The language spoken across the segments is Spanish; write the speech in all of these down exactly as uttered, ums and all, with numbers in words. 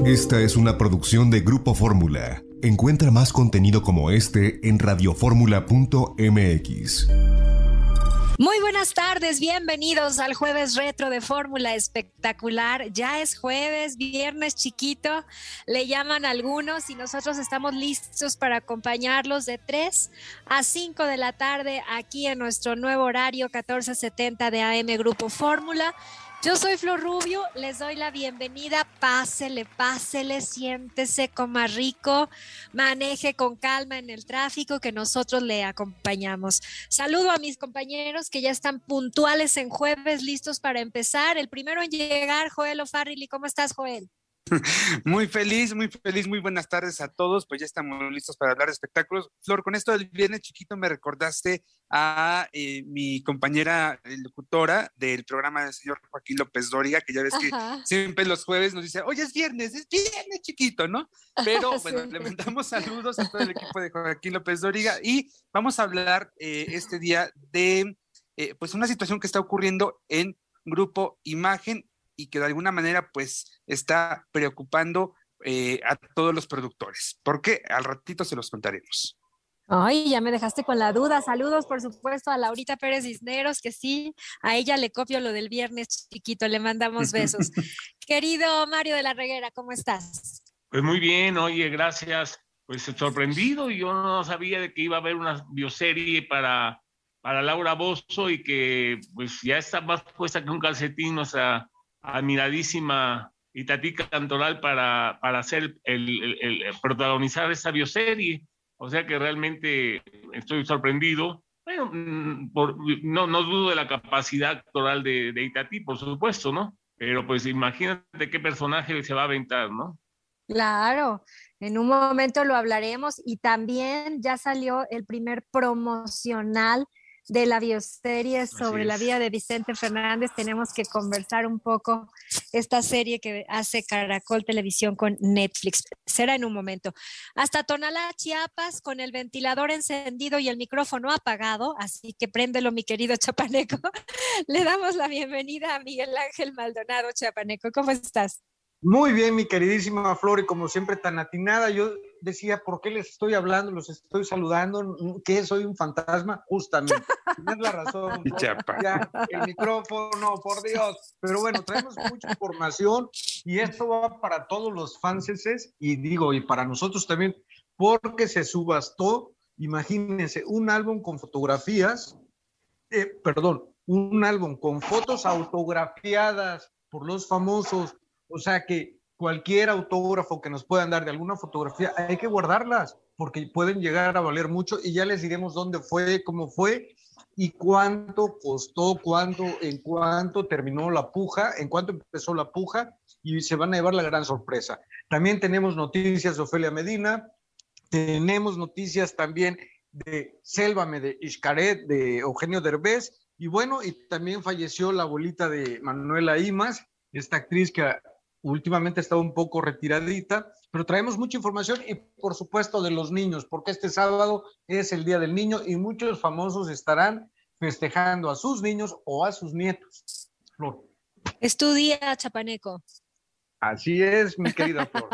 Esta es una producción de Grupo Fórmula. Encuentra más contenido como este en radioformula punto m x. Muy buenas tardes, bienvenidos al Jueves Retro de Fórmula Espectacular. Ya es jueves, viernes chiquito, le llaman algunos, y nosotros estamos listos para acompañarlos de tres a cinco de la tarde aquí en nuestro nuevo horario catorce setenta de A M Grupo Fórmula. Yo soy Flor Rubio, les doy la bienvenida, pásele, pásele, siéntese, coma rico, maneje con calma en el tráfico que nosotros le acompañamos. Saludo a mis compañeros que ya están puntuales en jueves, listos para empezar. El primero en llegar, Joel O'Farrill. ¿Cómo estás, Joel? Muy feliz, muy feliz, muy buenas tardes a todos, pues ya estamos listos para hablar de espectáculos. Flor, con esto del viernes chiquito me recordaste a eh, mi compañera locutora del programa del señor Joaquín López Dóriga, que ya ves que Ajá. siempre los jueves nos dice, oye, es viernes, es viernes chiquito, ¿no? Pero bueno, sí. Le mandamos saludos a todo el equipo de Joaquín López Dóriga y vamos a hablar eh, este día de eh, pues una situación que está ocurriendo en Grupo Imagen y que de alguna manera pues está preocupando eh, a todos los productores. ¿Por qué? Al ratito se los contaremos. Ay, ya me dejaste con la duda. Saludos, por supuesto, a Laurita Pérez Cisneros, que sí, a ella le copio lo del viernes chiquito, le mandamos besos. Querido Mario de la Reguera, ¿cómo estás? Pues muy bien, oye, gracias. Pues sorprendido, yo no sabía de que iba a haber una bioserie para, para Laura Bozzo y que pues ya está más puesta que un calcetín, o sea, admiradísima Itatí Cantoral para, para hacer el, el, el, el protagonizar esta bioserie, o sea que realmente estoy sorprendido. Bueno, por, no, no dudo de la capacidad actoral de, de Itatí, por supuesto, ¿no? Pero pues imagínate qué personaje se va a aventar, ¿no? Claro, en un momento lo hablaremos, y también ya salió el primer promocional de la bioserie sobre la vida de Vicente Fernández. Tenemos que conversar un poco esta serie que hace Caracol Televisión con Netflix. Será en un momento. Hasta Tonalá, Chiapas, con el ventilador encendido y el micrófono apagado, así que préndelo, mi querido Chapaneco. Le damos la bienvenida a Miguel Ángel Maldonado. Chapaneco, ¿cómo estás? Muy bien, mi queridísima Flor, y como siempre tan atinada. Yo decía, ¿por qué les estoy hablando? Los estoy saludando, ¿qué? ¿Soy un fantasma? Justamente, tienes la razón. Ya, el micrófono, por Dios. Pero bueno, traemos mucha información y esto va para todos los fanses, y digo, y para nosotros también, porque se subastó, imagínense, un álbum con fotografías, eh, perdón, un álbum con fotos autografiadas por los famosos. O sea que cualquier autógrafo que nos puedan dar de alguna fotografía, hay que guardarlas, porque pueden llegar a valer mucho, y ya les diremos dónde fue, cómo fue, y cuánto costó, cuánto, en cuánto terminó la puja, en cuánto empezó la puja, y se van a llevar la gran sorpresa. También tenemos noticias de Ofelia Medina, tenemos noticias también de Sélvame de Xcaret, de Eugenio Derbez, y bueno, y también falleció la abuelita de Manuela Imas, esta actriz que últimamente está un poco retiradita, pero traemos mucha información, y por supuesto de los niños, porque este sábado es el Día del Niño y muchos famosos estarán festejando a sus niños o a sus nietos. Flor. Es tu día, Chapaneco. Así es, mi querida Flor.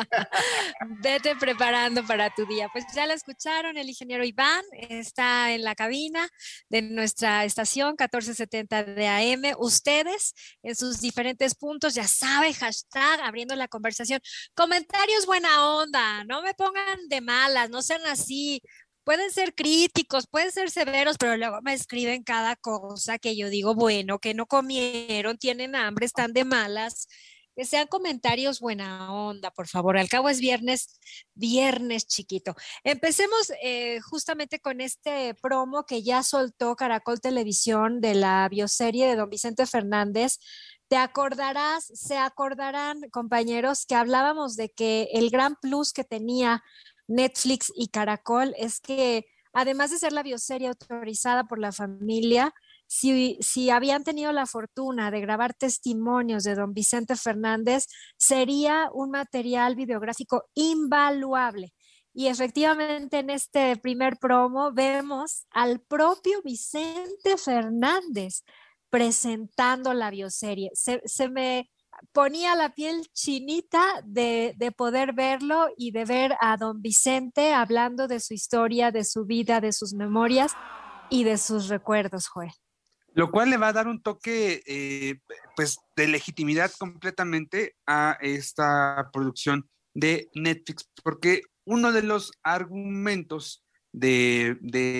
Vete preparando para tu día. Pues ya lo escucharon, el ingeniero Iván está en la cabina de nuestra estación catorce setenta de A M. Ustedes en sus diferentes puntos, ya saben, hashtag abriendo la conversación. Comentarios buena onda, no me pongan de malas, no sean así. Pueden ser críticos, pueden ser severos, pero luego me escriben cada cosa que yo digo, bueno, que no comieron, tienen hambre, están de malas. Que sean comentarios buena onda, por favor. Al cabo es viernes, viernes chiquito. Empecemos eh, justamente con este promo que ya soltó Caracol Televisión de la bioserie de don Vicente Fernández. Te acordarás, se acordarán, compañeros, que hablábamos de que el gran plus que tenía Netflix y Caracol es que, además de ser la bioserie autorizada por la familia, Si, si habían tenido la fortuna de grabar testimonios de don Vicente Fernández, sería un material videográfico invaluable. Y efectivamente en este primer promo vemos al propio Vicente Fernández presentando la bioserie. Se, se me ponía la piel chinita de, de poder verlo y de ver a don Vicente hablando de su historia, de su vida, de sus memorias y de sus recuerdos, Joel. Lo cual le va a dar un toque eh, pues de legitimidad completamente a esta producción de Netflix, porque uno de los argumentos de,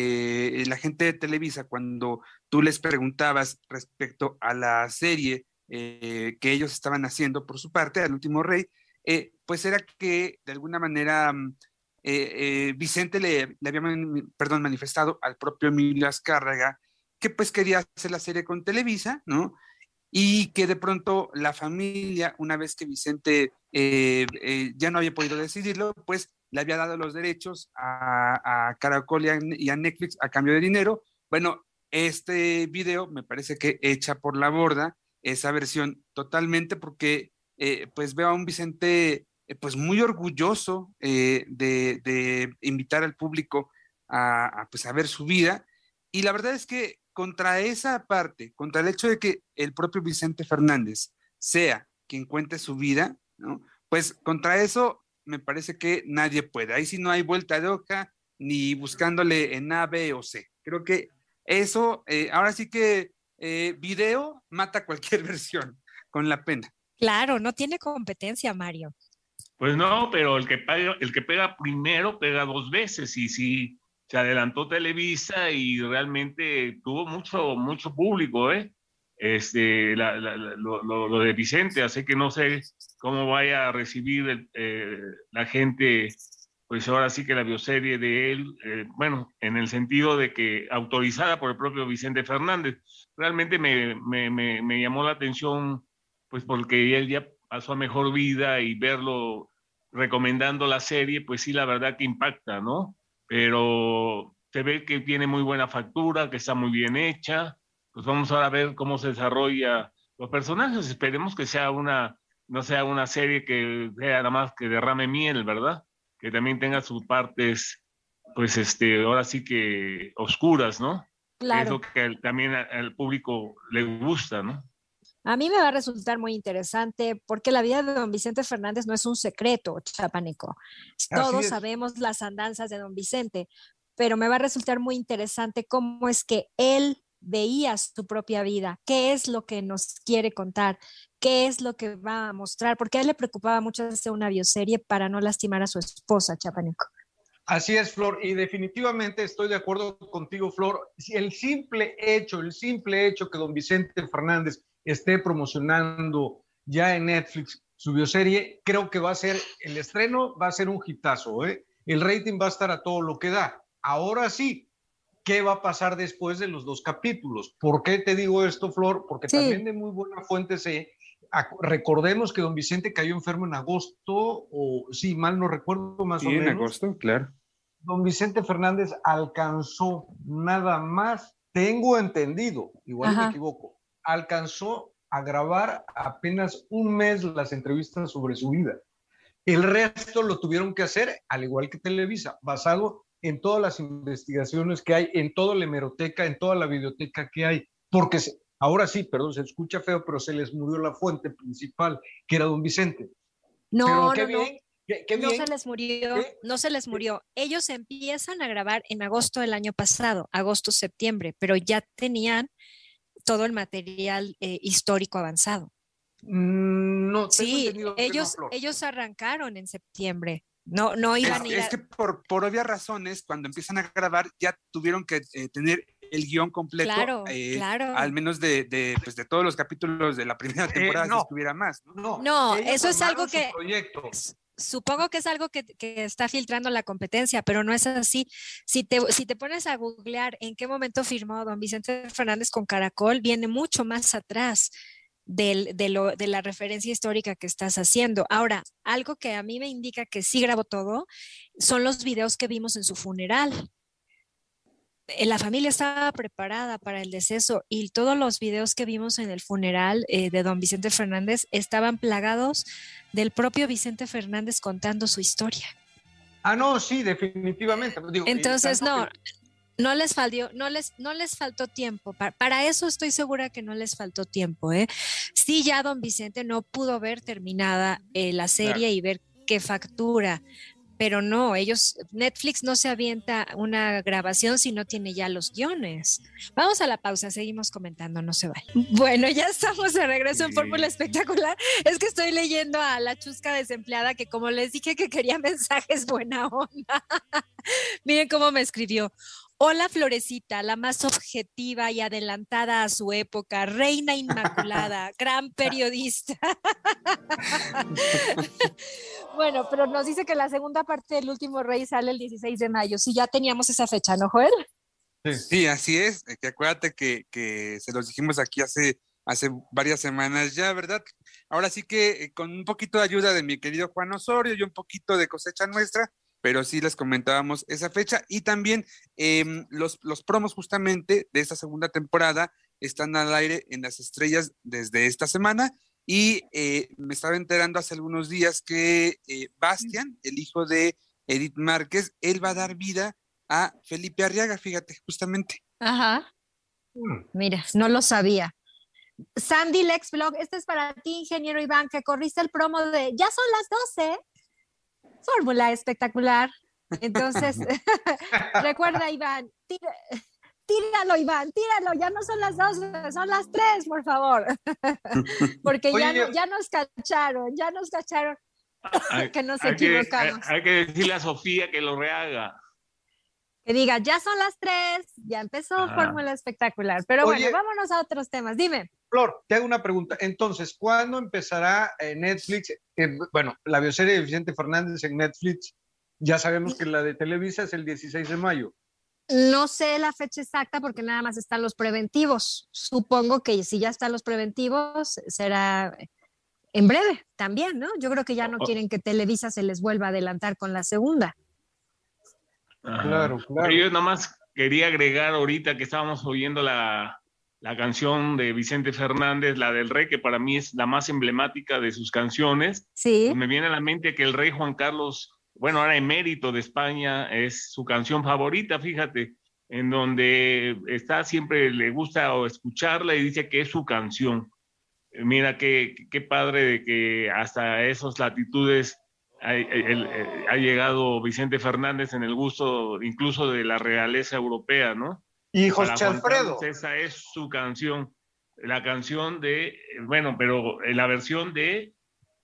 de la gente de Televisa cuando tú les preguntabas respecto a la serie eh, que ellos estaban haciendo por su parte, Al Último Rey, eh, pues era que de alguna manera eh, eh, Vicente le, le había man, perdón, manifestado al propio Emilio Azcárraga que pues quería hacer la serie con Televisa, ¿no? Y que de pronto la familia, una vez que Vicente eh, eh, ya no había podido decidirlo, pues le había dado los derechos a, a Caracol y a, y a Netflix a cambio de dinero. Bueno, este video me parece que echa por la borda esa versión totalmente porque eh, pues veo a un Vicente eh, pues muy orgulloso eh, de, de invitar al público a, a, pues a ver su vida. Y la verdad es que contra esa parte, contra el hecho de que el propio Vicente Fernández sea quien cuente su vida, ¿no? Pues contra eso me parece que nadie puede. Ahí sí no hay vuelta de hoja, ni buscándole en A, B o C. Creo que eso, eh, ahora sí que eh, video mata cualquier versión, con la pena. Claro, no tiene competencia, Mario. Pues no, pero el que pega, el que pega primero pega dos veces, y sí. Se adelantó Televisa y realmente tuvo mucho, mucho público, ¿eh? Este, la, la, la, lo, lo de Vicente, así que no sé cómo vaya a recibir el, eh, la gente, pues ahora sí que la bioserie de él, eh, bueno, en el sentido de que autorizada por el propio Vicente Fernández. Realmente me, me, me, me llamó la atención, pues porque él ya pasó a mejor vida y verlo recomendando la serie, pues sí, la verdad que impacta, ¿no? Pero se ve que tiene muy buena factura, que está muy bien hecha. Pues vamos ahora a ver cómo se desarrolla los personajes. Esperemos que sea una, no sea una serie que sea nada más que derrame miel, ¿verdad? Que también tenga sus partes, pues este, ahora sí que oscuras, ¿no? Claro. Es lo que también al público le gusta, ¿no? A mí me va a resultar muy interesante porque la vida de don Vicente Fernández no es un secreto, chapaneco. Todos sabemos las andanzas de don Vicente, pero me va a resultar muy interesante cómo es que él veía su propia vida, qué es lo que nos quiere contar, qué es lo que va a mostrar, porque a él le preocupaba mucho hacer una bioserie para no lastimar a su esposa, chapaneco. Así es, Flor, y definitivamente estoy de acuerdo contigo, Flor. El simple hecho, el simple hecho que don Vicente Fernández esté promocionando ya en Netflix su bioserie, creo que va a ser, el estreno va a ser un hitazo, ¿eh? El rating va a estar a todo lo que da. Ahora sí, ¿qué va a pasar después de los dos capítulos? ¿Por qué te digo esto, Flor? Porque sí. También de muy buena fuente sé, recordemos que don Vicente cayó enfermo en agosto, o sí, mal no recuerdo, más sí, o menos. en agosto, claro. Don Vicente Fernández alcanzó nada más, tengo entendido, igual Ajá. me equivoco, alcanzó a grabar apenas un mes las entrevistas sobre su vida. El resto lo tuvieron que hacer, al igual que Televisa, basado en todas las investigaciones que hay, en toda la hemeroteca, en toda la biblioteca que hay, porque se, ahora sí, perdón, se escucha feo, pero se les murió la fuente principal, que era don Vicente. No, pero qué no, bien, no. Qué, qué no bien. se les murió, ¿Qué? no se les murió. Ellos empiezan a grabar en agosto del año pasado, agosto-septiembre, pero ya tenían todo el material eh, histórico avanzado. Mm, no, tengo sí, entendido ellos, que no, ellos arrancaron en septiembre. No, no iban es, a ir a... es que por, por obvias razones, cuando empiezan a grabar, ya tuvieron que eh, tener el guión completo, claro, eh, claro. al menos de, de, pues de todos los capítulos de la primera temporada, eh, no, si estuviera más. No, no, no eso es algo que... Proyecto. Supongo que es algo que, que está filtrando la competencia, pero no es así. Si te, si te pones a googlear en qué momento firmó don Vicente Fernández con Caracol, viene mucho más atrás del, de, lo, de la referencia histórica que estás haciendo. Ahora, algo que a mí me indica que sí grabó todo son los videos que vimos en su funeral. La familia estaba preparada para el deceso y todos los videos que vimos en el funeral eh, de don Vicente Fernández estaban plagados del propio Vicente Fernández contando su historia. Ah, no, sí, definitivamente. Digo, Entonces, no, No les faltó, no les, no les faltó tiempo. Para, para eso estoy segura que no les faltó tiempo, ¿eh? Sí, ya don Vicente no pudo ver terminada eh, la serie claro. y ver qué factura. Pero no, ellos, Netflix no se avienta una grabación si no tiene ya los guiones. Vamos a la pausa, seguimos comentando, no se vayan. Bueno, ya estamos de regreso en Fórmula Espectacular. Es que estoy leyendo a la chusca desempleada que como les dije que quería mensajes buena onda. Miren cómo me escribió. Hola Florecita, la más objetiva y adelantada a su época, reina inmaculada, gran periodista. Bueno, pero nos dice que la segunda parte del Último Rey sale el dieciséis de mayo. Sí, ya teníamos esa fecha, ¿no, Joel? Sí, sí, así es. Que acuérdate que, que se los dijimos aquí hace, hace varias semanas ya, ¿verdad? Ahora sí que eh, con un poquito de ayuda de mi querido Juan Osorio y un poquito de cosecha nuestra, pero sí les comentábamos esa fecha y también eh, los, los promos justamente de esta segunda temporada están al aire en Las Estrellas desde esta semana y eh, me estaba enterando hace algunos días que eh, Bastián, el hijo de Edith Márquez, él va a dar vida a Felipe Arriaga, fíjate, justamente. Ajá. Mira, no lo sabía. Sandy Lex Blog, este es para ti, ingeniero Iván, que corriste el promo de ya son las doce. Fórmula Espectacular. Entonces, recuerda, Iván, tira, tíralo, Iván, tíralo, ya no son las dos, son las tres, por favor. Porque Oye, ya, no, ya nos cacharon, ya nos cacharon hay, que nos hay equivocamos. Que, hay, hay que decirle a Sofía que lo rehaga. Que diga, ya son las tres, ya empezó ah. Fórmula Espectacular. Pero Oye, bueno, vámonos a otros temas, dime. Flor, te hago una pregunta. Entonces, ¿cuándo empezará eh, Netflix? Eh, bueno, la bioserie de Vicente Fernández en Netflix, ya sabemos que la de Televisa es el dieciséis de mayo. No sé la fecha exacta porque nada más están los preventivos. Supongo que si ya están los preventivos, será en breve también, ¿no? Yo creo que ya no quieren que Televisa se les vuelva a adelantar con la segunda. Ajá. Claro, claro. Yo nada más quería agregar ahorita que estábamos oyendo la, la canción de Vicente Fernández, la del Rey, que para mí es la más emblemática de sus canciones. Sí. Pues me viene a la mente que el Rey Juan Carlos, bueno, ahora emérito de España, es su canción favorita, fíjate, en donde está siempre, le gusta escucharla y dice que es su canción. Mira qué, qué padre de que hasta esas latitudes Ha, el, el, ha llegado Vicente Fernández en el gusto incluso de la realeza europea, ¿no? Y José Alfredo. Carlos, esa es su canción, la canción de, bueno, pero la versión de,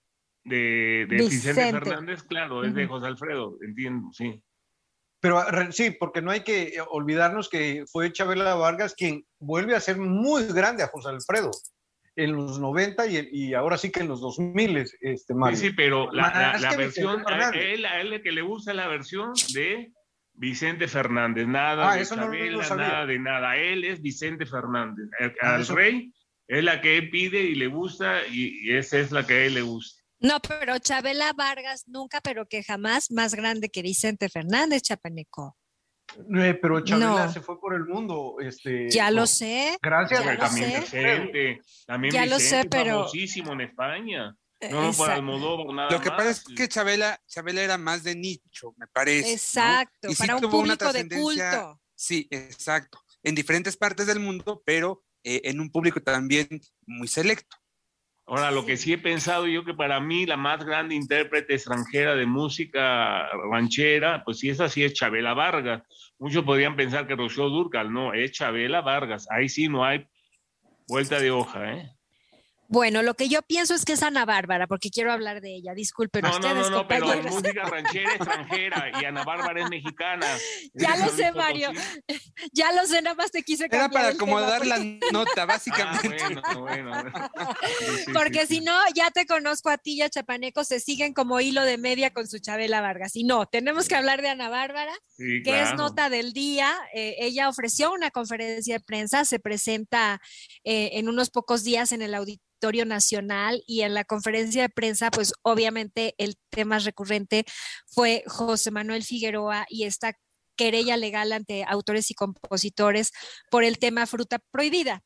de, de Vicente. Vicente Fernández, claro, es uh-huh. de José Alfredo, entiendo, sí. Pero sí, porque no hay que olvidarnos que fue Chabela Vargas quien vuelve a ser muy grande a José Alfredo. En los noventa y, y ahora sí que en los dos mil, este, Mario. Sí, sí, pero la, la, la versión, a él, a él que le gusta la versión de Vicente Fernández, nada ah, de Chabela, no nada de nada, él es Vicente Fernández, el, ah, al eso... Rey es la que él pide y le gusta y, y esa es la que a él le gusta. No, pero Chabela Vargas nunca, pero que jamás más grande que Vicente Fernández, Chapaneco. Eh, pero Chabela no. se fue por el mundo. Este, ya lo sé. Gracias. Ya también lo Vicente, también ya Vicente, lo sé, pero famosísimo en España. No, no por Almodóvar, nada Lo que más. pasa es que Chabela, Chabela era más de nicho, me parece. Exacto, ¿no? Y para sí un público de culto. Sí, exacto. En diferentes partes del mundo, pero eh, en un público también muy selecto. Ahora, lo que sí he pensado yo que para mí la más grande intérprete extranjera de música ranchera, pues sí, esa sí es Chabela Vargas. Muchos podrían pensar que Rocío Dúrcal, no, es Chabela Vargas. Ahí sí no hay vuelta de hoja, ¿eh? Bueno, lo que yo pienso es que es Ana Bárbara, porque quiero hablar de ella. Disculpen no, ustedes, No, no, no, compañeros. pero es música ranchera extranjera y Ana Bárbara es mexicana. Ya lo sé, Mario. Ya lo sé, nada más te quise cambiar. Era para acomodar tema, porque... la nota, básicamente. Ah, bueno, bueno. Sí, sí, porque sí, si sí. no, ya te conozco a ti y a Chapaneco, se siguen como hilo de media con su Chabela Vargas. Y no, tenemos que hablar de Ana Bárbara, sí, que claro. es nota del día. Eh, ella ofreció una conferencia de prensa, se presenta eh, en unos pocos días en el auditorio Nacional y en la conferencia de prensa, pues obviamente el tema recurrente fue José Manuel Figueroa y esta querella legal ante autores y compositores por el tema Fruta Prohibida.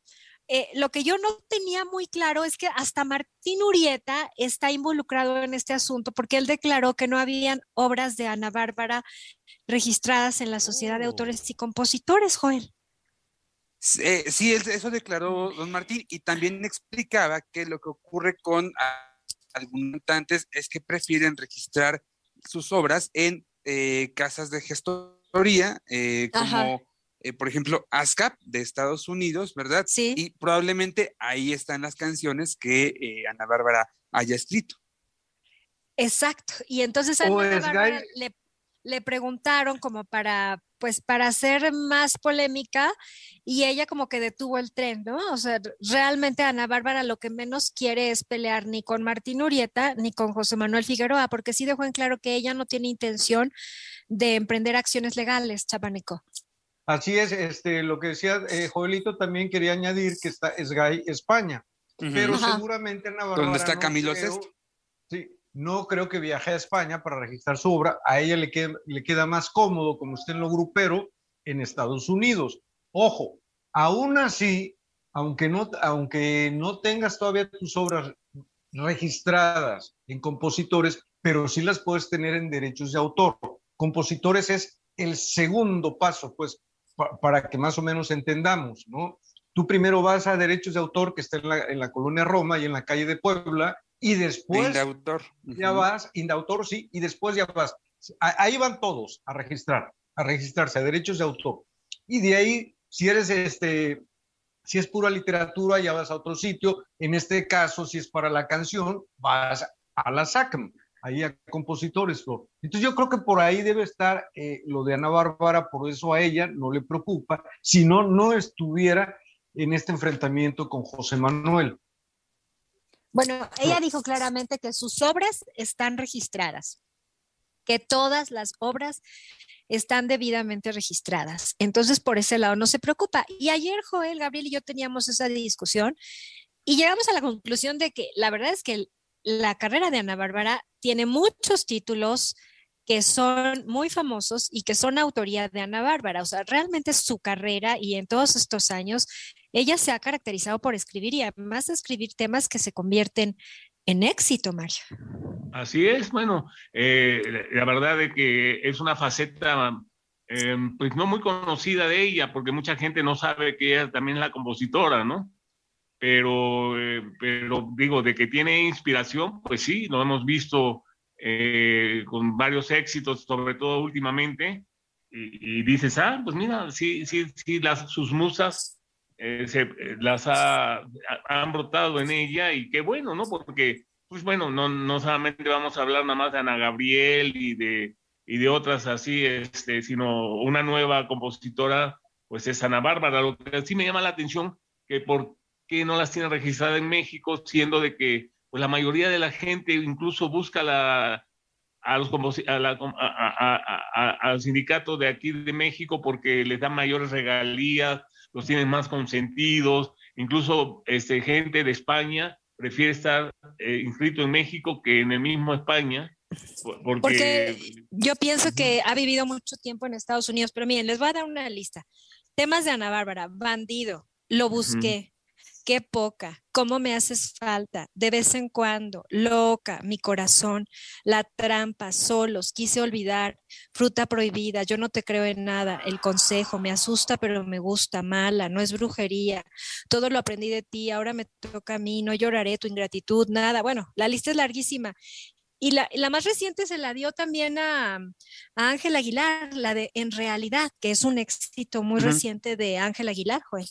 eh, lo que yo no tenía muy claro es que hasta Martín Urieta está involucrado en este asunto porque él declaró que no habían obras de Ana Bárbara registradas en la Sociedad de Autores y Compositores, Joel. Eh, sí, eso declaró don Martín, y también explicaba que lo que ocurre con a, algunos cantantes es que prefieren registrar sus obras en eh, casas de gestoría, eh, como eh, por ejemplo ASCAP de Estados Unidos, ¿verdad? Sí. Y probablemente ahí están las canciones que eh, Ana Bárbara haya escrito. Exacto, y entonces a Ana Bárbara le, le preguntaron como para, pues para hacer más polémica, y ella como que detuvo el tren, ¿no? O sea, realmente Ana Bárbara lo que menos quiere es pelear ni con Martín Urieta ni con José Manuel Figueroa, porque sí dejó en claro que ella no tiene intención de emprender acciones legales, Chapaneco. Así es, este, lo que decía eh, Joelito, también quería añadir que está Esgay España, uh-huh. pero Ajá. seguramente Ana Bárbara. ¿Dónde está Camilo no creo, Sesto? Sí, no creo que viaje a España para registrar su obra. A ella le queda, le queda más cómodo, como está en lo grupero, en Estados Unidos. Ojo, aún así, aunque no, aunque no tengas todavía tus obras registradas en compositores, pero sí las puedes tener en derechos de autor. Compositores es el segundo paso, pues, pa para que más o menos entendamos, ¿no? Tú primero vas a derechos de autor, que está en la, en la colonia Roma y en la calle de Puebla, y después Indautor. ya uh-huh. vas, Indautor, sí, y después ya vas. Ahí van todos a registrar, a registrarse a derechos de autor. Y de ahí, si eres este, si es pura literatura, ya vas a otro sitio. En este caso, si es para la canción, vas a la SACM, ahí a compositores. ¿no? Entonces yo creo que por ahí debe estar eh, lo de Ana Bárbara, por eso a ella no le preocupa, si no, no estuviera en este enfrentamiento con José Manuel. Bueno, ella dijo claramente que sus obras están registradas, que todas las obras están debidamente registradas. Entonces, por ese lado no se preocupa. Y ayer Joel, Gabriel y yo teníamos esa discusión y llegamos a la conclusión de que la verdad es que la carrera de Ana Bárbara tiene muchos títulos que son muy famosos y que son autoría de Ana Bárbara. O sea, realmente su carrera y en todos estos años, ella se ha caracterizado por escribir y además de escribir temas que se convierten en éxito, Mario. Así es, bueno, eh, la verdad es que es una faceta eh, pues no muy conocida de ella, porque mucha gente no sabe que ella también es la compositora, ¿no? Pero, eh, pero digo, de que tiene inspiración, pues sí, lo hemos visto eh, con varios éxitos, sobre todo últimamente, y, y dices, ah, pues mira, sí, sí, sí, las, sus musas eh, se, las ha, han brotado en ella, y qué bueno, ¿no? Porque, pues bueno, no, no solamente vamos a hablar nada más de Ana Gabriel y de, y de otras así, este, sino una nueva compositora, pues es Ana Bárbara. Lo que sí me llama la atención, que por que no las tiene registradas en México, siendo de que pues, la mayoría de la gente incluso busca la, a los a la, a, a, a, al sindicato de aquí de México porque les dan mayores regalías, los tienen más consentidos, incluso este, gente de España prefiere estar eh, inscrito en México que en el mismo España. Porque, porque yo pienso que ha vivido mucho tiempo en Estados Unidos, pero miren, les voy a dar una lista. Temas de Ana Bárbara: Bandido, Lo busqué, uh-huh. Qué poca, Cómo me haces falta, De vez en cuando, Loca, Mi corazón, La trampa, Solos, Quise olvidar, Fruta prohibida, Yo no te creo en nada, El consejo, Me asusta pero me gusta, Mala, No es brujería, Todo lo aprendí de ti, Ahora me toca a mí, No lloraré, Tu ingratitud, Nada. Bueno, la lista es larguísima. Y la, la más reciente se la dio también a Ángel Aguilar, la de En realidad, que es un éxito muy uh-huh. reciente de Ángel Aguilar, Joel.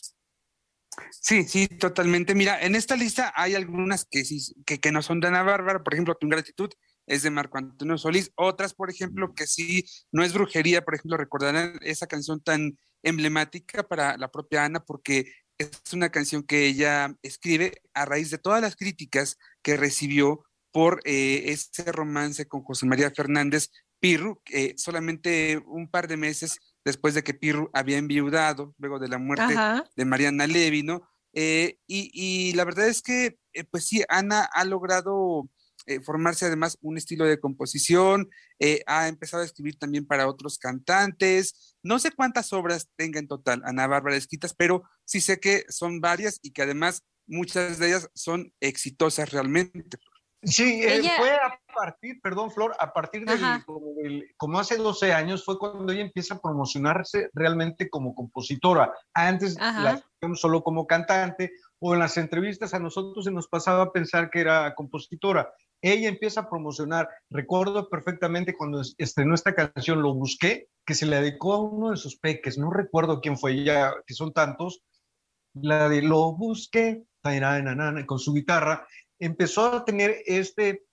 Sí, sí, totalmente. Mira, en esta lista hay algunas que sí, que, que no son de Ana Bárbara. Por ejemplo, Tu ingratitud es de Marco Antonio Solís. Otras, por ejemplo, que sí no es brujería. Por ejemplo, recordarán esa canción tan emblemática para la propia Ana, porque es una canción que ella escribe a raíz de todas las críticas que recibió por eh, ese romance con José María Fernández Pirru, eh, solamente un par de meses después de que Pirru había enviudado, luego de la muerte Ajá. de Mariana Levy, ¿no? Eh, y, y la verdad es que, eh, pues sí, Ana ha logrado eh, formarse además un estilo de composición, eh, ha empezado a escribir también para otros cantantes. No sé cuántas obras tenga en total Ana Bárbara escritas, pero sí sé que son varias y que además muchas de ellas son exitosas realmente. Sí, eh, ella... fue a partir, perdón, Flor, a partir del como, del, como hace doce años fue cuando ella empieza a promocionarse realmente como compositora. Antes Ajá. la hacíamos solo como cantante, o en las entrevistas a nosotros se nos pasaba a pensar que era compositora. Ella empieza a promocionar. Recuerdo perfectamente cuando estrenó esta canción, Lo Busqué, que se le dedicó a uno de sus peques, no recuerdo quién fue, ya que son tantos, la de Lo Busqué, con su guitarra. Empezó a tener este,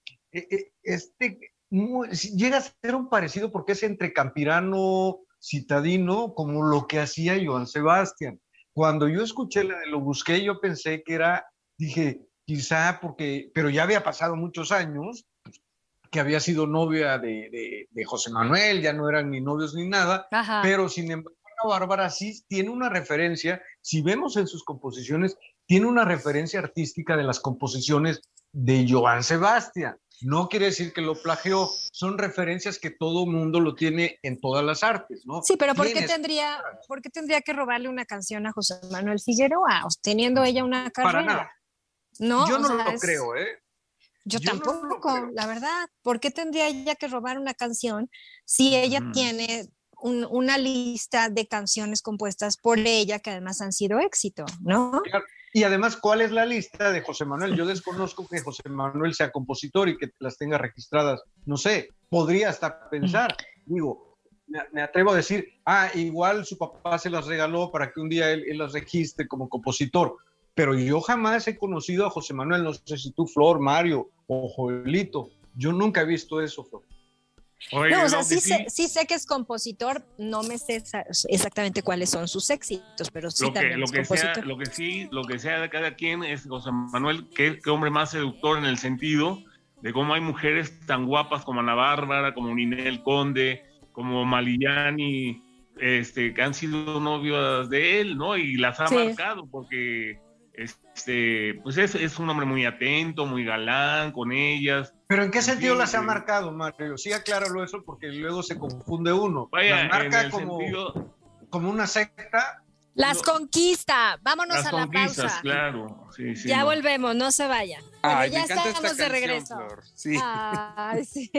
este muy, llega a ser un parecido porque es entre campirano, citadino, como lo que hacía Joan Sebastián. Cuando yo escuché la de Lo Busqué, yo pensé que era, dije, quizá porque, pero ya había pasado muchos años, que había sido novia de, de, de José Manuel, ya no eran ni novios ni nada, Ajá. pero sin embargo, Bárbara sí tiene una referencia, si vemos en sus composiciones, tiene una referencia artística de las composiciones de Joan Sebastián. No quiere decir que lo plagió, son referencias que todo mundo lo tiene en todas las artes, ¿no? Sí, pero ¿por qué tendría, ¿por qué tendría que robarle una canción a José Manuel Figueroa, teniendo ella una carrera? Para nada. No, yo no sea, lo es... creo, ¿eh? Yo, yo tampoco, no la verdad. ¿Por qué tendría ella que robar una canción si ella mm. tiene un, una lista de canciones compuestas por ella que además han sido éxito, ¿no? Claro. Y además, ¿cuál es la lista de José Manuel? Yo desconozco que José Manuel sea compositor y que las tenga registradas. No sé, podría hasta pensar. Digo, me, me atrevo a decir, ah, igual su papá se las regaló para que un día él, él las registre como compositor. Pero yo jamás he conocido a José Manuel, no sé si tú, Flor, Mario o Joelito. Yo nunca he visto eso, Flor. Oye, no, o sea, sí, sí. Sé, sí sé que es compositor, no me sé exactamente cuáles son sus éxitos, pero sí lo que, también lo es que compositor. Sea, lo que sí, lo que sea de cada quien es José Manuel, qué, qué hombre más seductor en el sentido de cómo hay mujeres tan guapas como Ana Bárbara, como Ninel Conde, como Maliani, este, que han sido novias de él, ¿no? Y las ha sí. marcado porque... Este, pues es, es un hombre muy atento, muy galán con ellas. ¿Pero en qué sentido sí, las ha marcado, Mario? Sí, acláralo eso porque luego se confunde uno. Vaya, las marca en el como, sentido... como una secta. Las no, conquista. Vámonos las a la conquistas, pausa. Claro. Sí, sí, ya no. volvemos, no se vayan. Ay, bueno, ya estamos de canción, regreso. Flor. Sí. Ay, sí.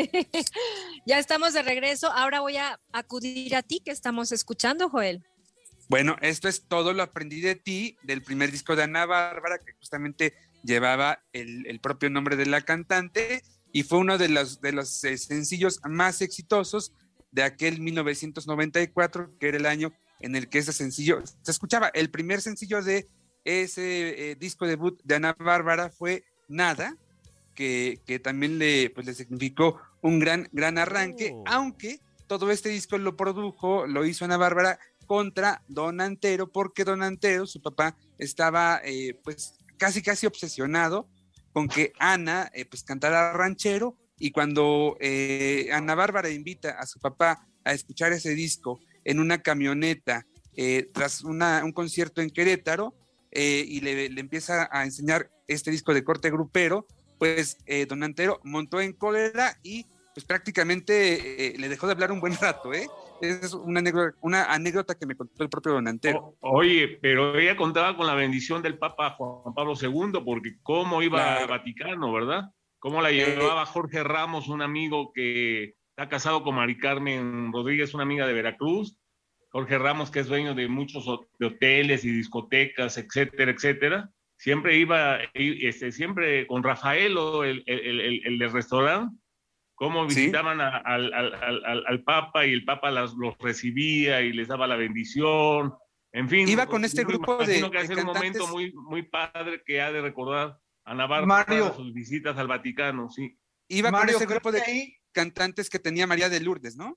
Ya estamos de regreso. Ahora voy a acudir a ti que estamos escuchando, Joel. Bueno, esto es Todo lo aprendí de ti, del primer disco de Ana Bárbara, que justamente llevaba el, el propio nombre de la cantante, y fue uno de los, de los eh, sencillos más exitosos de aquel mil novecientos noventa y cuatro, que era el año en el que ese sencillo se escuchaba. El primer sencillo de ese eh, disco debut de Ana Bárbara fue Nada, que, que también le, pues, le significó un gran, gran arranque, oh. aunque todo este disco lo produjo, lo hizo Ana Bárbara contra Don Antero, porque Don Antero, su papá, estaba eh, pues casi casi obsesionado con que Ana eh, pues cantara ranchero, y cuando eh, Ana Bárbara invita a su papá a escuchar ese disco en una camioneta eh, tras una, un concierto en Querétaro, eh, y le, le empieza a enseñar este disco de corte grupero, pues eh, Don Antero montó en cólera y pues prácticamente eh, le dejó de hablar un buen rato, ¿eh? Es una anécdota, una anécdota que me contó el propio Don Antero. O, oye, pero ella contaba con la bendición del Papa Juan Pablo segundo, porque cómo iba claro. al Vaticano, ¿verdad? Cómo la llevaba eh, Jorge Ramos, un amigo que está casado con Mari Carmen Rodríguez, una amiga de Veracruz. Jorge Ramos, que es dueño de muchos de hoteles y discotecas, etcétera, etcétera. Siempre iba, este, siempre con Rafaelo, el, el, el, el del restaurante, cómo visitaban ¿sí? a, al, al, al, al Papa, y el Papa las, los recibía y les daba la bendición. En fin, iba con este grupo de, que de hacer cantantes. Un momento muy, muy padre que ha de recordar a Ana Bárbara para sus visitas al Vaticano, sí. Iba Mario, con ese grupo de ahí, cantantes que tenía María de Lourdes, ¿no?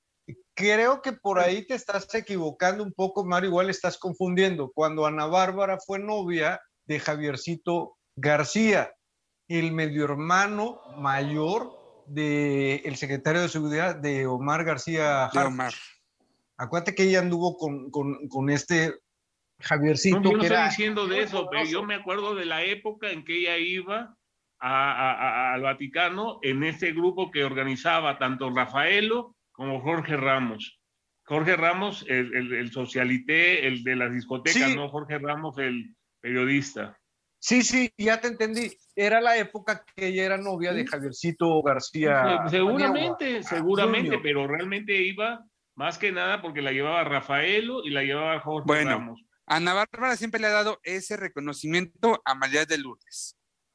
Creo que por ahí te estás equivocando un poco, Mario, igual estás confundiendo. Cuando Ana Bárbara fue novia de Javiercito García, el medio hermano mayor del secretario de Seguridad de Omar García de Omar. Acuérdate que ella anduvo con, con, con este Javiercito. No, yo no que estoy era diciendo de eso, pero yo me acuerdo de la época en que ella iba a, a, a, al Vaticano en este grupo que organizaba tanto Rafaelo como Jorge Ramos. Jorge Ramos, el, el, el socialité, el de las discotecas, sí. ¿no? Jorge Ramos, el periodista. Sí, sí, ya te entendí. Era la época que ella era novia de Javiercito García. Sí, seguramente, Maniagua. seguramente, ah, pero realmente iba más que nada porque la llevaba Rafaelo y la llevaba Jorge bueno, Ramos. Ana Bárbara siempre le ha dado ese reconocimiento a María de Lourdes.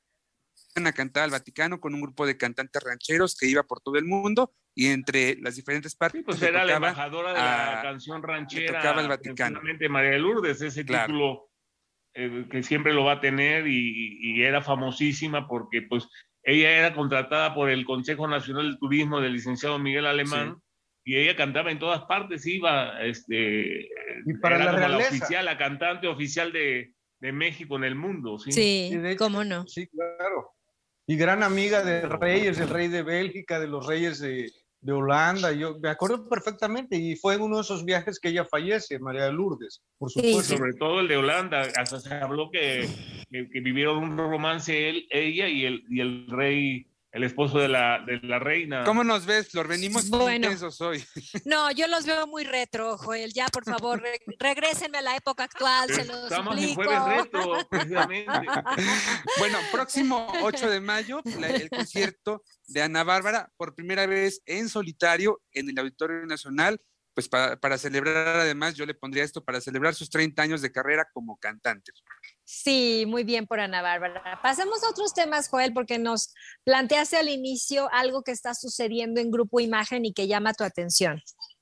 A cantar al Vaticano con un grupo de cantantes rancheros que iba por todo el mundo y entre las diferentes partes. Sí, pues era la embajadora de la a, canción ranchera. Tocaba el Vaticano. María de Lourdes, ese claro. título eh, que siempre lo va a tener y, y era famosísima porque pues ella era contratada por el Consejo Nacional del Turismo del licenciado Miguel Alemán. Sí. Y ella cantaba en todas partes, iba, este, y para era la como realeza. la oficial, la cantante oficial de, de México en el mundo, ¿sí? Sí, sí hecho, cómo no. Sí, claro. Y gran amiga de reyes, del rey de Bélgica, de los reyes de, de Holanda. Yo me acuerdo perfectamente, y fue en uno de esos viajes que ella fallece, María de Lourdes, por supuesto. Sí, sobre todo el de Holanda, hasta se habló que, que, que vivieron un romance él, ella y el, y el rey, el esposo de la, de la reina. ¿Cómo nos ves, Flor? Venimos bueno, intensos hoy. No, yo los veo muy retro, Joel. Ya, por favor, re regrésenme a la época actual, se los Estamos suplico. en Jueves Retro, precisamente. Bueno, próximo ocho de mayo, la, el concierto de Ana Bárbara, por primera vez en solitario en el Auditorio Nacional, pues para, para celebrar, además, yo le pondría esto, para celebrar sus treinta años de carrera como cantante. Sí, muy bien por Ana Bárbara. Pasemos a otros temas, Joel, porque nos planteaste al inicio algo que está sucediendo en Grupo Imagen y que llama tu atención.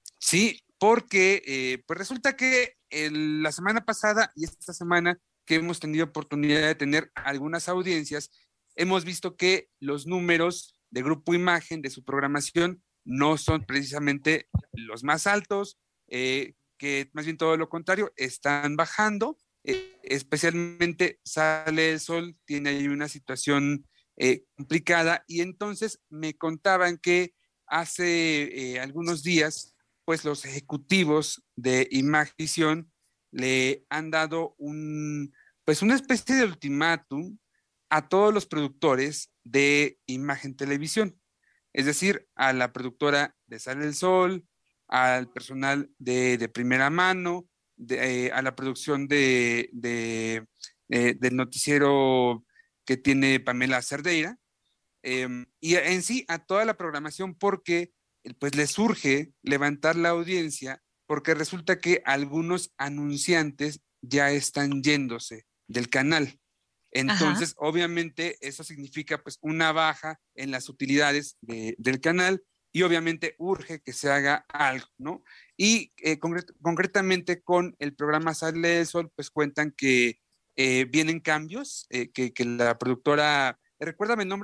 Sí, porque eh, pues resulta que el, la semana pasada y esta semana que hemos tenido oportunidad de tener algunas audiencias, hemos visto que los números de Grupo Imagen, de su programación, no son precisamente los más altos, eh, que más bien todo lo contrario, están bajando. Eh, especialmente Sale el Sol tiene ahí una situación eh, complicada y entonces me contaban que hace eh, algunos días pues los ejecutivos de Imagivisión le han dado un pues una especie de ultimátum a todos los productores de Imagen Televisión, es decir, a la productora de Sale el Sol, al personal de, de Primera Mano, De, eh, a la producción de, de, eh, del noticiero que tiene Pamela Cerdeira, eh, y en sí a toda la programación, porque pues les surge levantar la audiencia, porque resulta que algunos anunciantes ya están yéndose del canal. Entonces, Ajá. obviamente, eso significa pues una baja en las utilidades de, del canal, y obviamente urge que se haga algo, ¿no? Y eh, concret concretamente con el programa Sale el Sol, pues cuentan que eh, vienen cambios, eh, que, que la productora, recuérdame el nombre,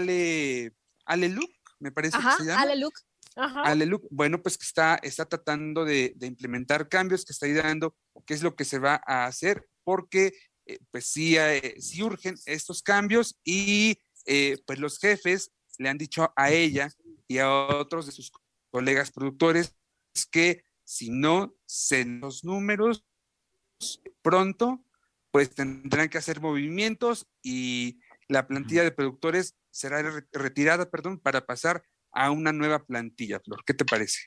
Ale, Ale Luc, me parece Ajá, que se llama. Ale Luc. Ajá. Ale Luc, bueno, pues que está, está tratando de, de implementar cambios, que está ideando qué es lo que se va a hacer, porque eh, pues sí, eh, sí urgen estos cambios y eh, pues los jefes le han dicho a ella y a otros de sus colegas productores que si no se los números pronto, pues tendrán que hacer movimientos y la plantilla de productores será re retirada, perdón, para pasar a una nueva plantilla. Flor, ¿qué te parece?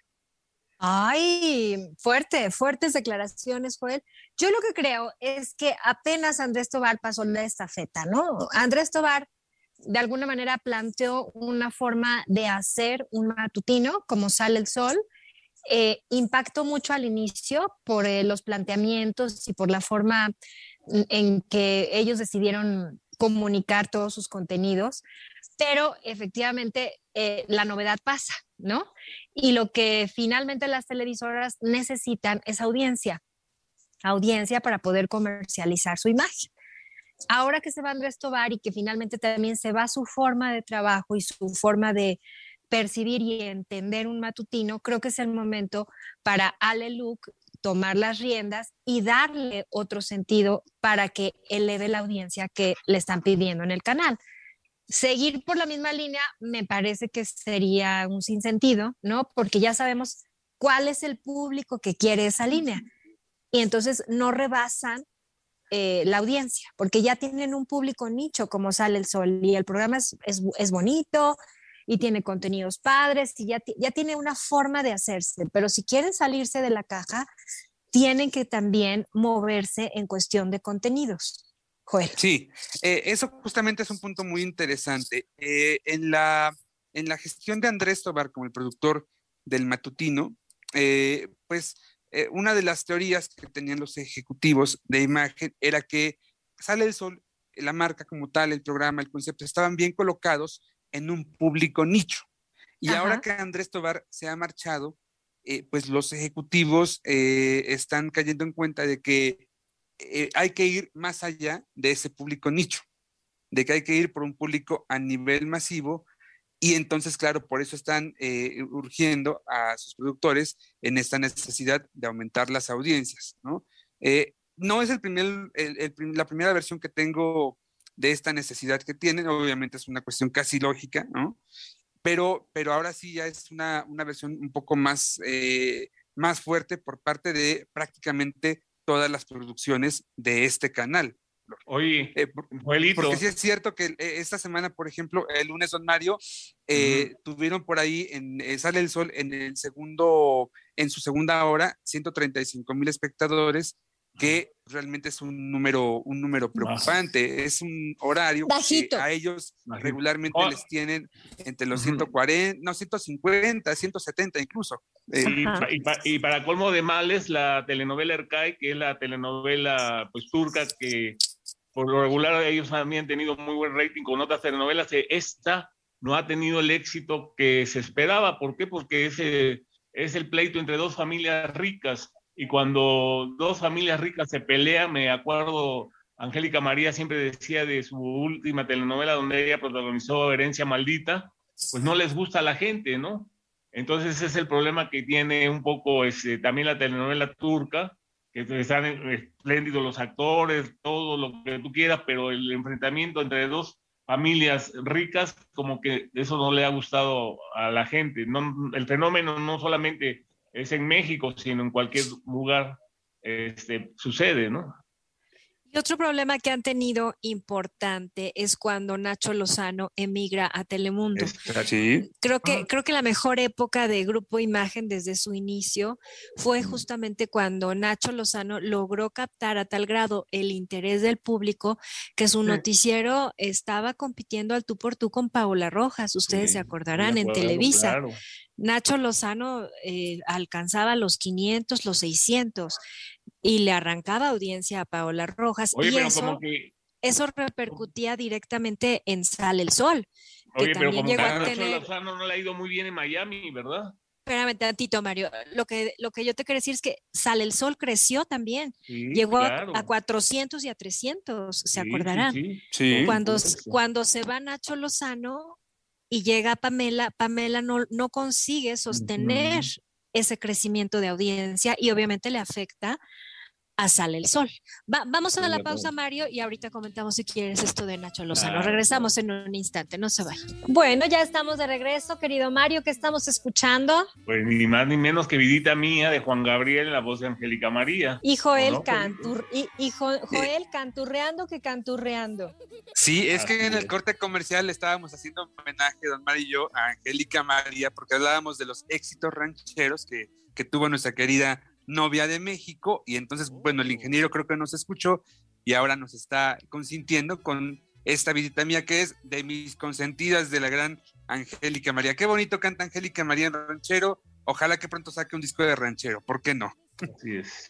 Ay, fuerte, fuertes declaraciones, Joel. Yo lo que creo es que apenas Andrés Tobar pasó la estafeta, ¿no? Andrés Tobar de alguna manera planteó una forma de hacer un matutino como Sale el Sol. Eh, impactó mucho al inicio por eh, los planteamientos y por la forma en que ellos decidieron comunicar todos sus contenidos, pero efectivamente eh, la novedad pasa, ¿no? Y lo que finalmente las televisoras necesitan es audiencia, audiencia para poder comercializar su imagen. Ahora que se va Andrés Tobar y que finalmente también se va su forma de trabajo y su forma de percibir y entender un matutino, creo que es el momento para Ale Luc tomar las riendas y darle otro sentido para que eleve la audiencia que le están pidiendo en el canal. Seguir por la misma línea me parece que sería un sinsentido, ¿no? Porque ya sabemos cuál es el público que quiere esa línea. Y entonces no rebasan eh, la audiencia, porque ya tienen un público nicho como Sale el Sol y el programa es, es, es bonito y tiene contenidos padres y ya, ya tiene una forma de hacerse, pero si quieren salirse de la caja, tienen que también moverse en cuestión de contenidos. Joel. Sí, eh, eso justamente es un punto muy interesante. Eh, en, la, en la gestión de Andrés Tobar como el productor del matutino, eh, pues eh, una de las teorías que tenían los ejecutivos de imagen era que Sale el Sol, la marca como tal, el programa, el concepto, estaban bien colocados en un público nicho. Y Ajá. ahora que Andrés Tobar se ha marchado, eh, pues los ejecutivos eh, están cayendo en cuenta de que eh, hay que ir más allá de ese público nicho, de que hay que ir por un público a nivel masivo. Y entonces, claro, por eso están eh, urgiendo a sus productores en esta necesidad de aumentar las audiencias, ¿no? Eh, no es el primer, el, el, la primera versión que tengo de esta necesidad que tienen, obviamente es una cuestión casi lógica, ¿no? Pero, pero ahora sí ya es una, una versión un poco más, eh, más fuerte por parte de prácticamente todas las producciones de este canal. Oye, eh, porque sí es cierto que eh, esta semana, por ejemplo, el lunes, don Mario, eh, uh-huh. tuvieron por ahí, en eh, Sale el Sol, en el segundo, en su segunda hora, ciento treinta y cinco mil espectadores, que realmente es un número, un número preocupante. Más. Es un horario Bajito. que a ellos Bajito. regularmente oh. les tienen entre los uh-huh. ciento cuarenta, no, ciento cincuenta, ciento setenta incluso. Eh, y, y, pa, y para colmo de males, la telenovela Erkay, que es la telenovela pues turca que por lo regular ellos habían tenido muy buen rating con otras telenovelas, esta no ha tenido el éxito que se esperaba. ¿Por qué? Porque ese es el pleito entre dos familias ricas, y cuando dos familias ricas se pelean, me acuerdo, Angélica María siempre decía de su última telenovela donde ella protagonizó Herencia Maldita, pues no les gusta a la gente, ¿no? Entonces ese es el problema que tiene un poco este, también la telenovela turca, que están espléndidos los actores, todo lo que tú quieras, pero el enfrentamiento entre dos familias ricas, como que eso no le ha gustado a la gente. No, el fenómeno no solamente es en México, sino en cualquier lugar este, sucede, ¿no? Y otro problema que han tenido importante es cuando Nacho Lozano emigra a Telemundo. ¿Sí? Creo que, creo que la mejor época de Grupo Imagen desde su inicio fue justamente cuando Nacho Lozano logró captar a tal grado el interés del público que su noticiero estaba compitiendo al tú por tú con Paola Rojas. Ustedes sí, se acordarán, acuerdo, en Televisa. Claro. Nacho Lozano eh, alcanzaba los quinientos, los seiscientos y le arrancaba audiencia a Paola Rojas. Oye, y pero eso, como que... eso repercutía directamente en Sale el Sol. Que Oye, pero también como llegó que a a Nacho tener... Lozano no le ha ido muy bien en Miami, ¿verdad? Espérame tantito, Mario. Lo que, lo que yo te quiero decir es que Sale el Sol creció también. Sí, Llegó claro. a, a cuatrocientos y a trescientos, ¿se sí, acordarán? Sí, sí. sí. Cuando, cuando se va Nacho Lozano y llega Pamela, Pamela no, no consigue sostener uh-huh. ese crecimiento de audiencia y obviamente le afecta a Sale el Sol. Va, vamos a la pausa, Mario, y ahorita comentamos si quieres esto de Nacho Lozano. Claro, Regresamos claro. en un instante, no se vayan. Bueno, ya estamos de regreso, querido Mario, ¿qué estamos escuchando? Pues ni más ni menos que Vidita Mía de Juan Gabriel, la voz de Angélica María. Y Joel, no? Cantur, y, y jo, Joel canturreando que canturreando. Sí, es que en el corte comercial estábamos haciendo un homenaje, don Mario y yo, a Angélica María, porque hablábamos de los éxitos rancheros que, que tuvo nuestra querida novia de México, y entonces, bueno, el ingeniero creo que nos escuchó y ahora nos está consintiendo con esta visita mía que es de mis consentidas de la gran Angélica María. Qué bonito canta Angélica María en ranchero, ojalá que pronto saque un disco de ranchero, ¿por qué no? Así es.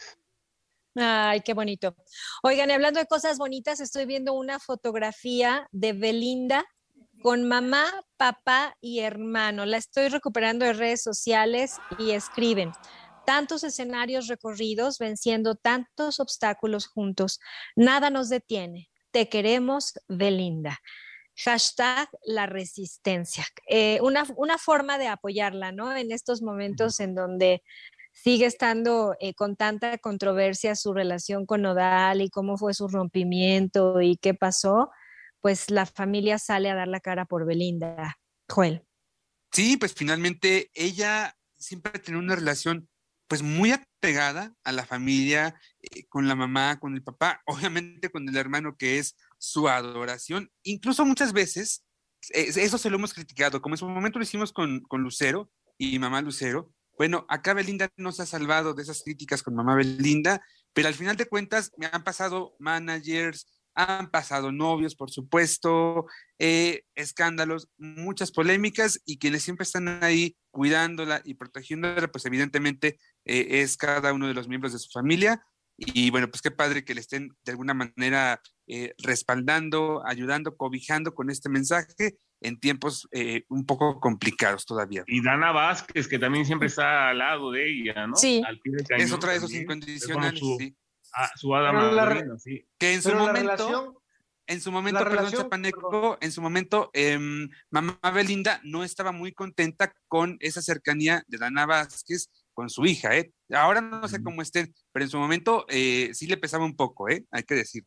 Ay, qué bonito. Oigan, y hablando de cosas bonitas, estoy viendo una fotografía de Belinda con mamá, papá y hermano. La estoy recuperando de redes sociales y escriben: tantos escenarios recorridos, venciendo tantos obstáculos juntos. Nada nos detiene. Te queremos, Belinda. Hashtag la resistencia. Eh, una, una forma de apoyarla, ¿no? En estos momentos en donde sigue estando eh, con tanta controversia su relación con Nodal y cómo fue su rompimiento y qué pasó, pues la familia sale a dar la cara por Belinda. Joel. Sí, pues finalmente ella siempre ha tenido una relación pues muy apegada a la familia, eh, con la mamá, con el papá, obviamente con el hermano que es su adoración. Incluso muchas veces, eh, eso se lo hemos criticado, como en su momento lo hicimos con, con Lucero y mamá Lucero. Bueno, acá Belinda no se ha salvado de esas críticas con mamá Belinda, pero al final de cuentas me han pasado managers, han pasado novios, por supuesto, eh, escándalos, muchas polémicas, y quienes siempre están ahí cuidándola y protegiéndola, pues evidentemente eh, es cada uno de los miembros de su familia. Y bueno, pues qué padre que le estén de alguna manera eh, respaldando, ayudando, cobijando con este mensaje en tiempos eh, un poco complicados todavía. Y Dana Vázquez, que también siempre está al lado de ella, ¿no? Sí. Al pie del cañón, es otra de esos también. incondicionales, su, sí. a, su hada madrina, sí. Que en su Pero la momento... relación, En su momento, La perdón, relación, Chapaneco, perdón. en su momento, eh, mamá Belinda no estaba muy contenta con esa cercanía de Dana Vázquez con su hija, ¿eh? Ahora no sé cómo estén, pero en su momento eh, sí le pesaba un poco, ¿eh? Hay que decir.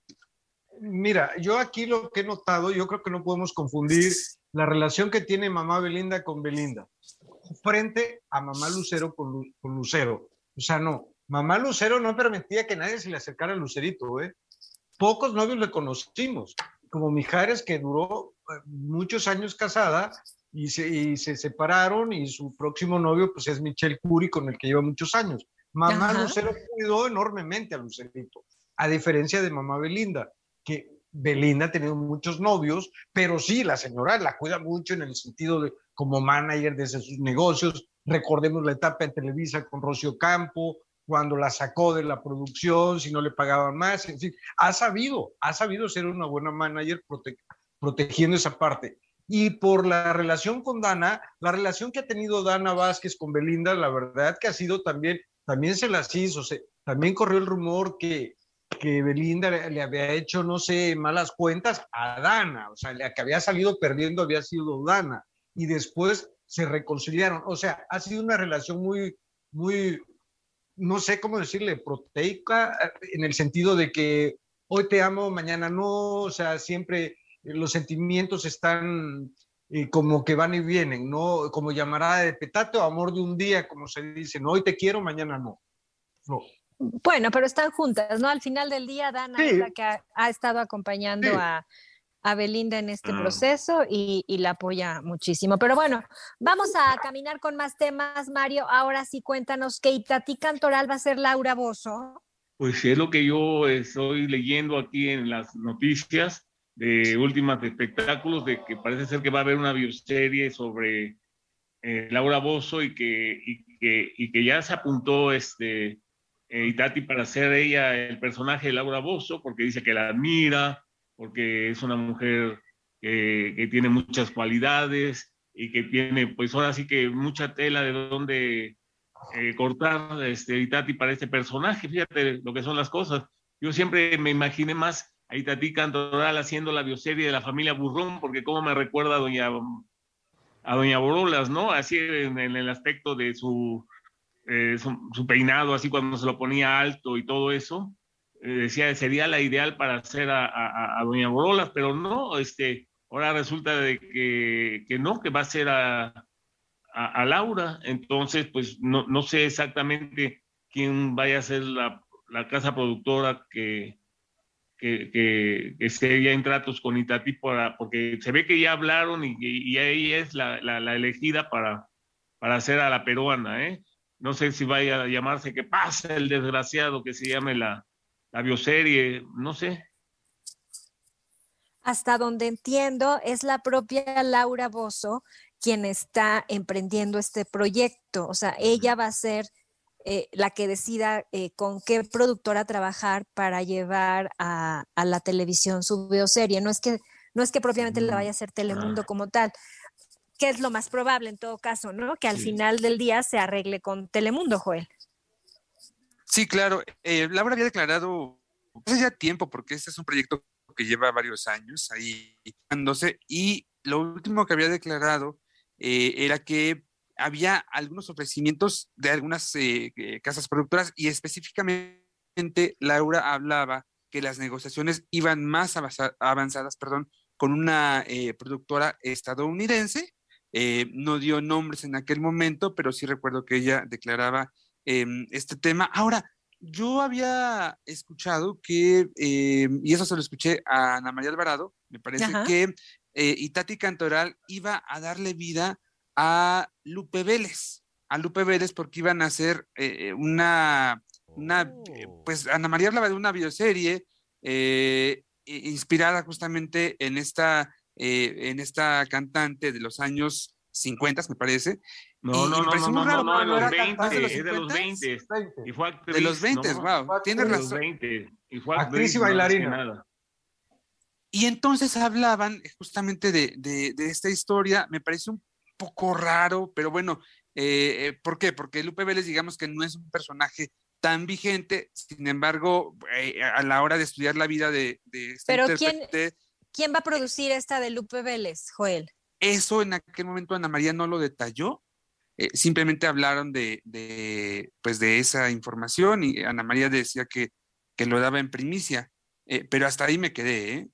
Mira, yo aquí lo que he notado, yo creo que no podemos confundir la relación que tiene mamá Belinda con Belinda frente a mamá Lucero con, Lu- con Lucero. O sea, no, mamá Lucero no permitía que nadie se le acercara a Lucerito, ¿eh? Pocos novios le conocimos, como Mijares, que duró eh, muchos años casada y se, y se separaron, y su próximo novio pues es Michel Cury, con el que lleva muchos años. Mamá Ajá. Lucero cuidó enormemente a Lucerito, a diferencia de mamá Belinda, que Belinda ha tenido muchos novios, pero sí, la señora la cuida mucho en el sentido de como manager de sus negocios. Recordemos la etapa en Televisa con Rocío Campo, cuando la sacó de la producción, si no le pagaban más, en fin, ha sabido, ha sabido ser una buena manager prote protegiendo esa parte. Y por la relación con Dana, la relación que ha tenido Dana Vázquez con Belinda, la verdad que ha sido también, también se las hizo, se, también corrió el rumor que, que Belinda le, le había hecho, no sé, malas cuentas a Dana, o sea, la que había salido perdiendo había sido Dana, y después se reconciliaron. O sea, ha sido una relación muy, muy, no sé cómo decirle, proteica, en el sentido de que hoy te amo, mañana no, o sea, siempre los sentimientos están eh, como que van y vienen, ¿no? Como llamarada de petate o amor de un día, como se dice, ¿no? Hoy te quiero, mañana no. No. Bueno, pero están juntas, ¿no? Al final del día, Dana Sí. es la que ha, ha estado acompañando Sí. a, a Belinda en este Ah. proceso y, y la apoya muchísimo. Pero bueno, vamos a caminar con más temas, Mario. Ahora sí, cuéntanos que Itatí Cantoral va a ser Laura Bozzo. Pues es lo que yo estoy leyendo aquí en las noticias de últimas de espectáculos, de que parece ser que va a haber una bioserie sobre eh, Laura Bozzo, y que, y, que, y que ya se apuntó este, eh, Itatí para hacer ella el personaje de Laura Bozzo, porque dice que la admira, porque es una mujer que, que tiene muchas cualidades y que tiene, pues ahora sí que mucha tela de donde eh, cortar este, Itatí para este personaje. Fíjate lo que son las cosas. Yo siempre me imaginé más a Itatí Cantoral haciendo la bioserie de la familia Burrón, porque como me recuerda a doña, a doña Borolas, ¿no? Así en, en el aspecto de su, eh, su, su peinado, así cuando se lo ponía alto y todo eso. Eh, decía, sería la ideal para hacer a, a, a doña Borolas, pero no, este, ahora resulta de que, que no, que va a ser a, a, a Laura. Entonces, pues no, no sé exactamente quién vaya a ser la, la casa productora que, que, que, que esté ya en tratos con Itatí, para, porque se ve que ya hablaron y, y ella es la, la, la elegida para, para hacer a la peruana, ¿eh? No sé si vaya a llamarse Que pasa el desgraciado, que se llame la, la bioserie, no sé. Hasta donde entiendo, es la propia Laura Bozzo quien está emprendiendo este proyecto. O sea, ella va a ser eh, la que decida eh, con qué productora trabajar para llevar a, a la televisión su bioserie. No es que, no es que propiamente la vaya a hacer Telemundo como tal, que es lo más probable en todo caso, ¿no? Que al Sí. final del día se arregle con Telemundo, Joel. Sí, claro. Eh, Laura había declarado hace ya tiempo, porque este es un proyecto que lleva varios años ahí dándose, y lo último que había declarado eh, era que había algunos ofrecimientos de algunas eh, eh, casas productoras, y específicamente Laura hablaba que las negociaciones iban más avanza- avanzadas, perdón, con una eh, productora estadounidense. Eh, no dio nombres en aquel momento, pero sí recuerdo que ella declaraba eh, este tema. Ahora, yo había escuchado que, eh, y eso se lo escuché a Ana María Alvarado, me parece, Ajá. que eh, Itatí Cantoral iba a darle vida a Lupe Vélez, a Lupe Vélez porque iban a hacer eh, una, una oh. pues Ana María hablaba de una bioserie eh, inspirada justamente en esta, eh, en esta cantante de los años cincuenta, me parece. No, y, no, y me no, no, no, raro, no, no, no, de los veinte, es de los veinte. Y fue actriz, de los veinte, no, wow, tienes razón. veinte, y fue actriz, actriz y bailarina. Y entonces hablaban justamente de, de, de esta historia, me pareció un poco raro, pero bueno, eh, ¿por qué? Porque Lupe Vélez, digamos que no es un personaje tan vigente, sin embargo, eh, a la hora de estudiar la vida de, de esta pero intérprete... ¿quién, ¿quién va a producir esta de Lupe Vélez, Joel? Eso en aquel momento Ana María no lo detalló, eh, simplemente hablaron de, de, pues de esa información y Ana María decía que, que lo daba en primicia, eh, pero hasta ahí me quedé, ¿eh?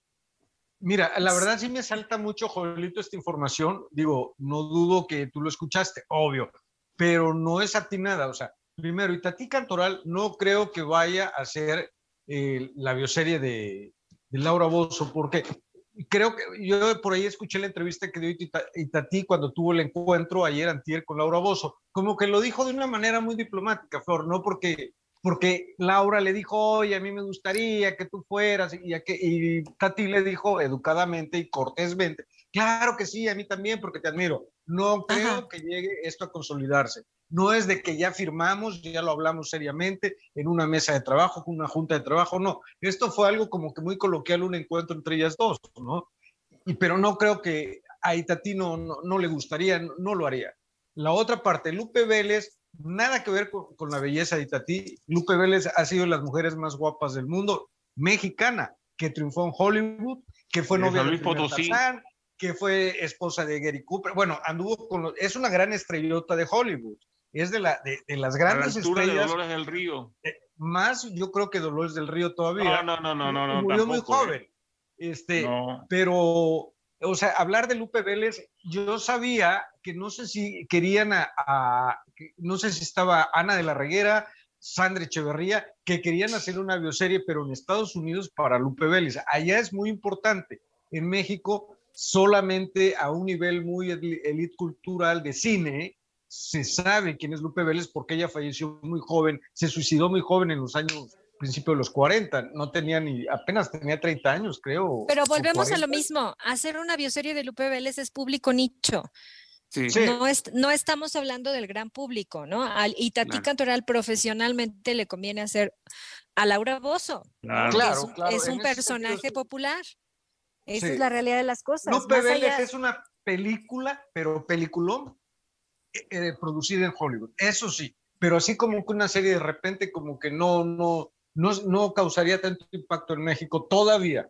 Mira, la verdad sí me salta mucho, Joelito, esta información. Digo, no dudo que tú lo escuchaste, obvio, pero no es atinada. O sea, primero, Itatí Cantoral no creo que vaya a hacer eh, la bioserie de, de Laura Bozzo, porque creo que yo por ahí escuché la entrevista que dio Itatí cuando tuvo el encuentro ayer antier con Laura Bozzo, como que lo dijo de una manera muy diplomática, Flor, no porque... porque Laura le dijo, oye, a mí me gustaría que tú fueras, y, a que, y Tati le dijo educadamente y cortésmente, claro que sí, a mí también, porque te admiro. No creo Ajá. que llegue esto a consolidarse. No es de que ya firmamos, ya lo hablamos seriamente en una mesa de trabajo, con una junta de trabajo, no. Esto fue algo como que muy coloquial, un encuentro entre ellas dos, ¿no? Y, pero no creo que a Itatí no, no, no le gustaría, no, no lo haría. La otra parte, Lupe Vélez, nada que ver con, con la belleza de Itatí. Lupe Vélez ha sido de las mujeres más guapas del mundo, mexicana, que triunfó en Hollywood, que fue novia de Tarzán, que fue esposa de Gary Cooper. Bueno, anduvo con los, es una gran estrellota de Hollywood. Es de, la, de, de las grandes a la altura estrellas. de Dolores del Río. Eh, más, yo creo que Dolores del Río todavía. No, no, no, no, no. Murió tampoco, muy joven. Eh. Este, no. Pero, o sea, hablar de Lupe Vélez, yo sabía que no sé si querían a, a no sé si estaba Ana de la Reguera, Sandra Echeverría, que querían hacer una bioserie, pero en Estados Unidos para Lupe Vélez. Allá es muy importante. En México, solamente a un nivel muy elite cultural de cine, se sabe quién es Lupe Vélez porque ella falleció muy joven, se suicidó muy joven en los años, principio de los cuarenta, no tenía ni, apenas tenía treinta años, creo. Pero volvemos a lo mismo, hacer una bioserie de Lupe Vélez es público nicho. Sí. No, es, no estamos hablando del gran público, ¿no? Al Itatí claro. Cantoral profesionalmente le conviene hacer a Laura Bozzo. Claro, es, claro, claro. Es un personaje sentido, popular. Esa sí. es la realidad de las cosas. Lupe Vélez allá... es una película, pero peliculón eh, producida en Hollywood, eso sí. Pero así como que una serie de repente como que no, no, no, no causaría tanto impacto en México todavía.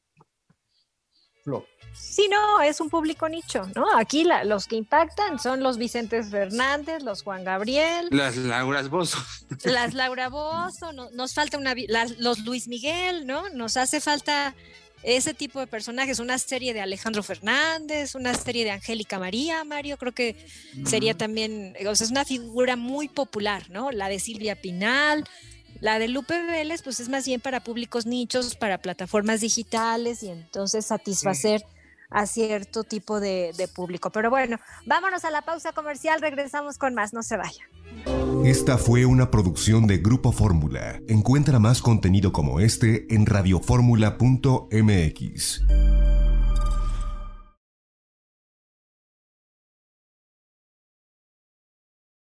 Flo. Sí, no, es un público nicho, ¿no? Aquí la, los que impactan son los Vicentes Fernández, los Juan Gabriel. Las Lauras Bozzo. Las Laura Bozzo, no, nos falta una, las, los Luis Miguel, ¿no? Nos hace falta ese tipo de personajes, una serie de Alejandro Fernández, una serie de Angélica María, Mario, creo que mm. sería también, o sea, es una figura muy popular, ¿no? La de Silvia Pinal. La de Lupe Vélez, pues es más bien para públicos nichos, para plataformas digitales y entonces satisfacer sí. a cierto tipo de, de público. Pero bueno, vámonos a la pausa comercial, regresamos con más, no se vaya. Esta fue una producción de Grupo Fórmula. Encuentra más contenido como este en radio fórmula punto m x.